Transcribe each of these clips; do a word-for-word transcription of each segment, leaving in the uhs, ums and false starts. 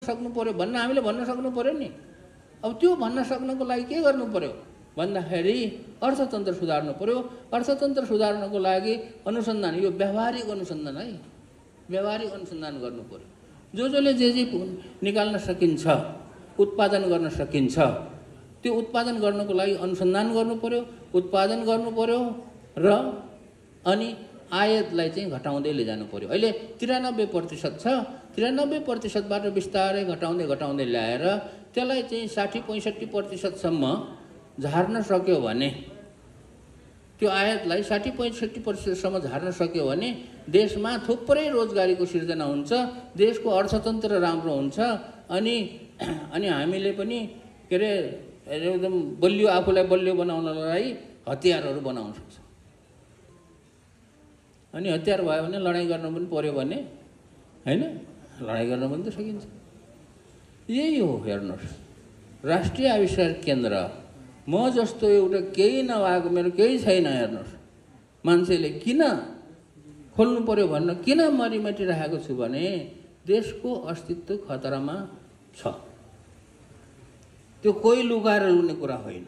सक्नु पर्यो भन्न हामीले भन्न सक्नु पर्यो नि। अब त्यो भन्न सक्नको लागि के गर्नु पर्यो भन्दाखेरि अर्थतन्त्र सुधार्नु पर्यो। अर्थतन्त्र सुधार्नको लागि अनुसन्धान, यो व्यावहारिक अनुसन्धान है, व्यावहारिक अनुसन्धान गर्नु पर्यो। जो जसले जे जे निकाल्न सकिन्छ, उत्पादन गर्न सकिन्छ, त्यो उत्पादन गर्नको लागि अनुसन्धान गर्नु पर्यो, उत्पादन गर्नु पर्यो र अनि आयातलाई चाहिँ घटाउँदै लैजानु पर्यो। अहिले तिरानब्बे प्रतिशत छ, तिरानब्बे प्रतिशतबाट बिस्तारै घटाउँदै घटाउँदै ल्याएर त्यसलाई चाहिँ साठी पैँसठी प्रतिशतसम्म झार्न सक्यो भने, त्यो आयातलाई साठी पैँसठी प्रतिशतसम्म झार्न सक्यो भने देशमा थुप्रै रोजगारीको सिर्जना हुन्छ, देशको अर्थतन्त्र राम्रो हुन्छ। अनि अनि हामीले पनि के अरे एकदम बलियो, आफूलाई बलियो बनाउनलाई हतियारहरू बनाउन सक्छ। अनि हतियार भयो भने लडाइँ गर्न पनि पर्यो भने हैन, लडाइँ गर्न पनि त सकिन्छ। यही हो हेर्नुहोस्, राष्ट्रिय आविष्कार केन्द्र म जस्तो एउटा केही नभएको, मेरो केही छैन, हेर्नुहोस् मान्छेले किन खोल्नु पर्यो भन्न किन मरिमटिरहेको छु भने देशको अस्तित्व खतरामा छ। त्यो कोही लुकाएर लुने कुरा होइन।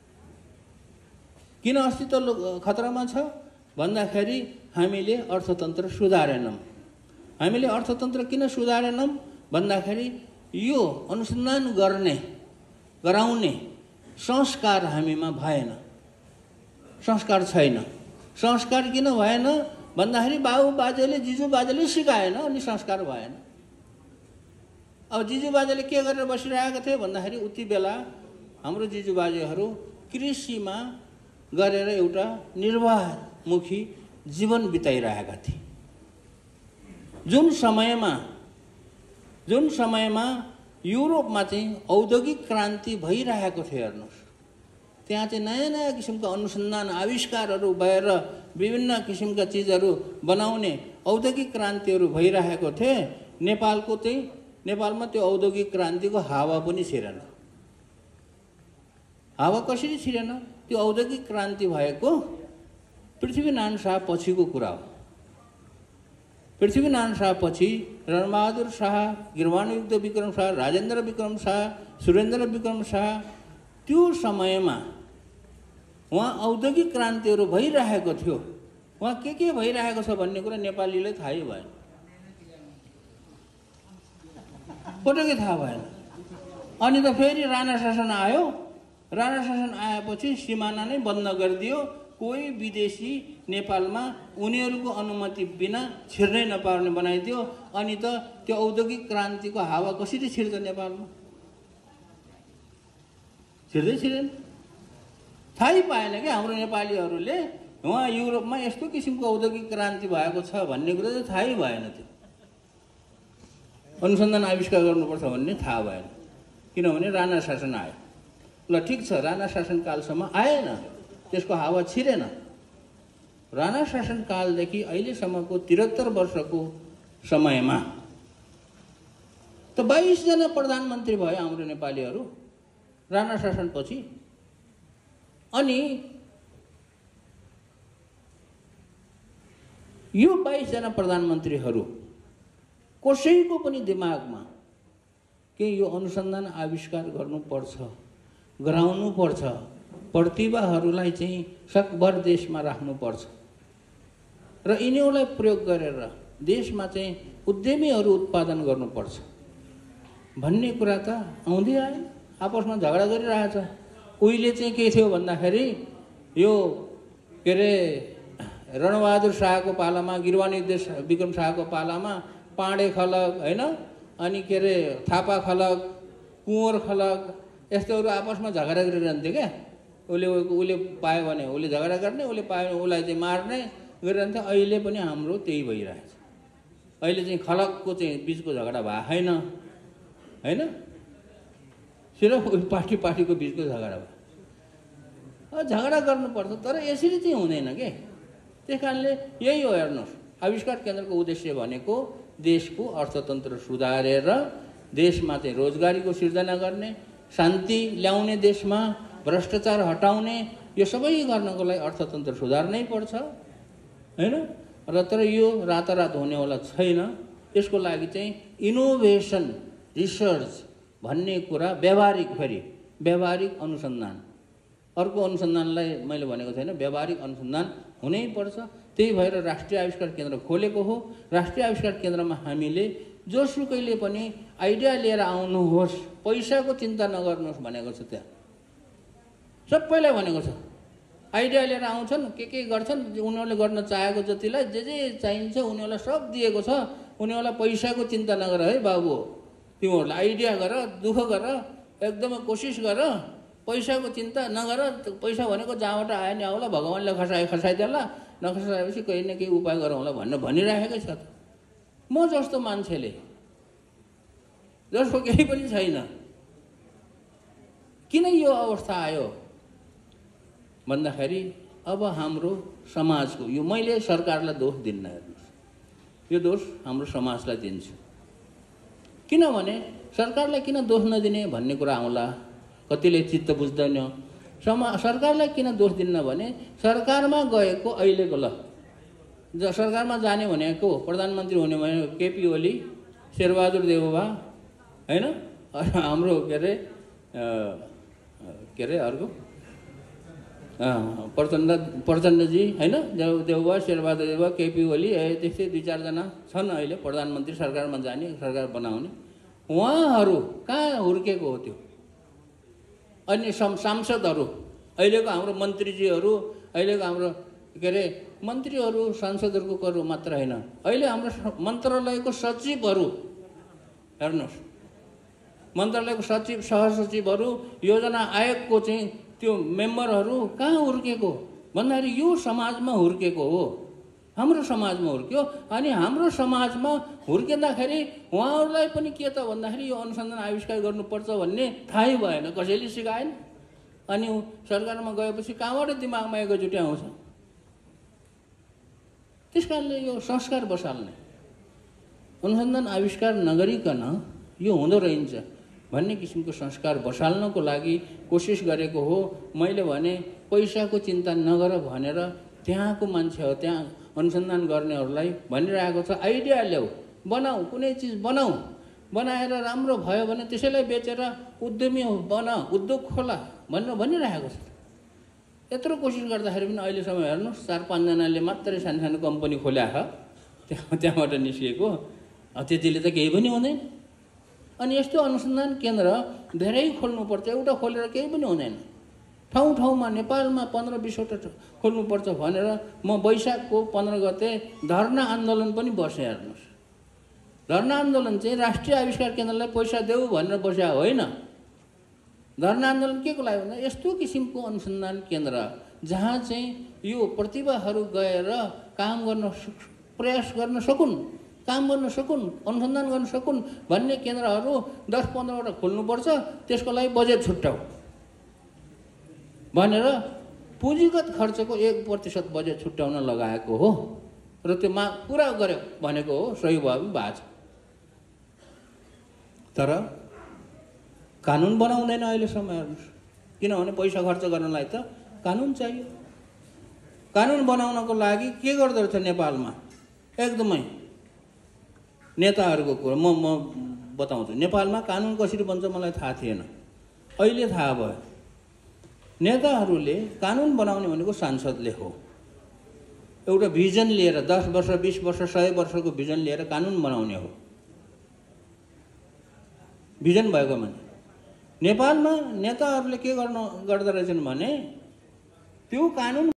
किन अस्तित्व खतरामा छ भन्दाखेरि हामीले अर्थतन्त्र सुधारेनौँ। हामीले अर्थतन्त्र किन सुधारेनौँ भन्दाखेरि यो अनुसन्धान गर्ने गराउने संस्कार हामीमा भएन, संस्कार छैन। संस्कार किन भएन भन्दाखेरि बाबु बाजेले जिजु बाजेले सिकाएन अनि संस्कार भएन। अब जिजु बाजेले के गरेर बसिरहेका थिए भन्दाखेरि उति बेला हाम्रो जिजु बाजेहरू कृषिमा गरेर एउटा निर्वाहमुखी जीवन बिताइरहेका थिए। जुन समयमा जुन समयमा युरोपमा चाहिँ औद्योगिक क्रान्ति भइरहेको थियो, हेर्नुहोस् त्यहाँ चाहिँ नयाँ नयाँ किसिमका अनुसन्धान आविष्कारहरू भएर विभिन्न किसिमका चिजहरू बनाउने औद्योगिक क्रान्तिहरू भइरहेको थिए। नेपालको चाहिँ नेपालमा त्यो औद्योगिक क्रान्तिको हावा पनि छिरेन। हावा कसरी छिरेन? त्यो औद्योगिक क्रान्ति भएको पृथ्वीनारायण शाह पछिको कुरा हो। पृथ्वीनारायण शाह पछि रणबहादुर शाह, गिरवाणयुद्ध विक्रम शाह, राजेन्द्र विक्रम शाह, सुरेन्द्र विक्रम शाह, त्यो समयमा वहाँ औद्योगिक क्रान्तिहरू भइरहेको थियो। वहाँ के के भइरहेको छ भन्ने कुरा नेपालीलाई थाहै भएन, पटक्कै थाहा भएन। अनि त फेरि राणा शासन आयो। राणा शासन आएपछि सिमाना नै बन्द गरिदियो। कोही विदेशी नेपालमा उनीहरूको अनुमति बिना छिर्नै नपार्ने बनाइदियो। अनि त त्यो औद्योगिक क्रान्तिको हावा कसरी छिर्छ नेपालमा? छिर्दै छिरेन, थाहै पाएन क्या हाम्रो नेपालीहरूले। वहाँ युरोपमा यस्तो किसिमको औद्योगिक क्रान्ति भएको छ भन्ने कुरा चाहिँ थाहै भएन। त्यो अनुसन्धान आविष्कार गर्नुपर्छ भन्ने थाहा भएन, किनभने राणा शासन आयो। ल ठिक छ, राणा शासनकालसम्म आएन, त्यसको हावा छिरेन। राणा शासनकालदेखि अहिलेसम्मको त्रिहत्तर वर्षको समयमा त बाइसजना प्रधानमन्त्री भए हाम्रो नेपालीहरू राणा शासनपछि। अनि यो बाइसजना प्रधानमन्त्रीहरू कसैको पनि दिमागमा के यो अनुसन्धान आविष्कार गर्नुपर्छ, गराउनुपर्छ, प्रतिभाहरूलाई चाहिँ सकभर देशमा राख्नुपर्छ र यिनीहरूलाई प्रयोग गरेर देशमा चाहिँ उद्यमीहरू उत्पादन गर्नुपर्छ भन्ने कुरा त आउँदै आयो। आपसमा झगडा गरिरहेछ। उहिले चाहिँ के थियो भन्दाखेरि यो के अरे रणबहादुर शाहको पालामा, गिरवाणयुद्ध विक्रम शाहको पालामा पाँडे खलक होइन, अनि के अरे थापा खलक, कुँवर खलक, यस्तोहरू आपसमा झगडा गरिरहन्थ्यो क्या। उसले उसले पायो भने उसले झगडा गर्ने, उसले पायो भने उसलाई चाहिँ मार्ने गरिरहन्थ्यो। अहिले पनि हाम्रो त्यही भइरहेछ। अहिले चाहिँ खलकको चाहिँ बिचको झगडा भएको छैन होइन, सिर्फ पार्टी पार्टीको बिचको झगडा भयो। झगडा गर्नुपर्छ, तर यसरी चाहिँ हुँदैन के। त्यस कारणले यही हो, हेर्नुहोस् आविष्कार केन्द्रको उद्देश्य भनेको देशको अर्थतन्त्र सुधारेर देशमा चाहिँ रोजगारीको सिर्जना गर्ने, शान्ति ल्याउने, देशमा भ्रष्टाचार हटाउने, यो सबै गर्नको लागि अर्थतन्त्र सुधार्नै पर्छ होइन। र तर यो रातारात हुनेवाला छैन। यसको लागि चाहिँ इनोभेसन रिसर्च भन्ने कुरा व्यावहारिक, फेरि व्यावहारिक अनुसन्धान, अर्को अनुसन्धानलाई मैले भनेको छैन, व्यावहारिक अनुसन्धान हुनै पर्छ। त्यही भएर राष्ट्रिय आविष्कार केन्द्र खोलेको हो। राष्ट्रिय आविष्कार केन्द्रमा हामीले जोसुकैले पनि आइडिया लिएर आउनुहोस्, पैसाको चिन्ता नगर्नुहोस् भनेको छ। त्यहाँ सबैलाई भनेको छ, आइडिया लिएर आउँछन्, के के गर्छन्, उनीहरूले गर्न चाहेको जतिलाई जे जे चाहिन्छ उनीहरूलाई सब दिएको छ। उनीहरूलाई पैसाको चिन्ता नगर है बाबु, तिमीहरूलाई आइडिया गर, दुःख गर, एकदमै कोसिस गर, पैसाको चिन्ता नगर। पैसा भनेको जहाँबाट आयो नि आउला, भगवान्ले खसाए खसाइदिएला, नखसाएपछि केही न केही उपाय गरौँला भनेर भनिराखेकै छ। म जस्तो मान्छेले जसको केही पनि छैन किन यो अवस्था आयो भन्दाखेरि अब हाम्रो समाजको, यो मैले सरकारलाई दोष दिन्न, हेर्नुहोस्, यो दोष हाम्रो समाजलाई दिन्छु। किनभने सरकारलाई किन दोष नदिने भन्ने कुरा आउँला, कतिले चित्त बुझ्दैन। समा सरकारलाई किन दोष दिन्न भने सरकारमा गएको अहिलेको, ल ज सरकारमा जाने भनेको प्रधानमन्त्री हुने भनेको केपी ओली, शेरबहादुर देउवा होइन, हाम्रो के अरे के अरे अर्को प्रचण्ड प्रचण्डजी होइन, देउ देउवा शेरबहादुर देउवा, केपी ओली, त्यस्तै दुई चारजना छन् अहिले प्रधानमन्त्री सरकारमा जाने, सरकार बनाउने। उहाँहरू कहाँ हुर्केको हो त्यो? अनि सांसदहरू, अहिलेको हाम्रो मन्त्रीजीहरू, अहिलेको हाम्रो के अरे मन्त्रीहरू सांसदहरूको करो मात्र होइन, अहिले हाम्रो मन्त्रालयको सचिवहरू हेर्नुहोस्, मन्त्रालयको सचिव, सहसचिवहरू, योजना आयोगको चाहिँ त्यो मेम्बरहरू कहाँ हुर्केको भन्दाखेरि यो समाजमा हुर्केको हो, हाम्रो समाजमा हुर्क्यो। अनि हाम्रो समाजमा हुर्किँदाखेरि उहाँहरूलाई पनि के त भन्दाखेरि यो अनुसन्धान आविष्कार गर्नुपर्छ भन्ने थाहै भएन, कसैले सिकाएन। अनि सरकारमा गएपछि कहाँबाट दिमागमा एकैचोटि आउँछ? त्यस कारणले यो संस्कार बसाल्ने, अनुसन्धान आविष्कार नगरिकन यो हुँदो रहन्छ भन्ने किसिमको संस्कार बसाल्नको लागि कोसिस गरेको हो। मैले भने पैसाको चिन्ता नगर भनेर त्यहाँको मान्छे हो, त्यहाँ अनुसन्धान गर्नेहरूलाई भनिरहेको छ, आइडिया ल्याऊ, बनाऊ, कुनै चिज बनाऊ, बनाएर राम्रो भयो भने त्यसैलाई बेचेर उद्यमी बना, उद्योग खोला भनेर भनिरहेको छ। यत्रो कोसिस गर्दाखेरि पनि अहिलेसम्म हेर्नुहोस्, चार पाँचजनाले मात्रै सानो सानो कम्पनी खोल्याएको, त्यहाँ त्यहाँबाट निस्किएको, त्यतिले त केही पनि हुँदैन। अनि यस्तो अनुसन्धान केन्द्र धेरै खोल्नुपर्छ, एउटा खोलेर केही पनि हुँदैन। ठाउँ ठाउँमा नेपालमा पन्ध्र बिसवटा खोल्नुपर्छ भनेर म वैशाखको पन्ध्र गते धरना आन्दोलन पनि बसेँ। हेर्नुहोस्, धरना आन्दोलन चाहिँ राष्ट्रिय आविष्कार केन्द्रलाई पैसा देऊ भनेर बस्या होइन। धरना आन्दोलन के को लागि भन्दा यस्तो किसिमको अनुसन्धान केन्द्र जहाँ चाहिँ यो प्रतिभाहरू गएर काम गर्न प्रयास गर्न सकुन्, काम गर्न सकुन्, अनुसन्धान गर्न सकुन् भन्ने केन्द्रहरू दस पन्ध्रवटा खोल्नुपर्छ, त्यसको लागि बजेट छुट्याऊ भनेर पुँजीगत खर्चको एक प्रतिशत बजेट छुट्याउन लगाएको हो र त्यो मा पुरा गर्यो भनेको हो। सही भयो पनि भएको छ, तर कानुन बनाउँदैन अहिलेसम्म। हेर्नुहोस्, किनभने पैसा खर्च गर्नलाई त कानुन चाहियो। कानुन बनाउनको लागि के गर्दो रहेछ नेपालमा, एकदमै नेताहरूको कुरा म म बताउँछु। नेपालमा कानुन कसरी बन्छ मलाई थाहा थिएन, अहिले थाहा भयो। नेताहरूले कानुन बनाउने भनेको सांसदले हो। एउटा भिजन लिएर दस वर्ष बीस वर्ष सय वर्षको भिजन लिएर कानुन बनाउने हो। भिजन भएको मान्छे नेपालमा नेताहरूले के गर्न गर्दो रहेछन् भने त्यो कानुन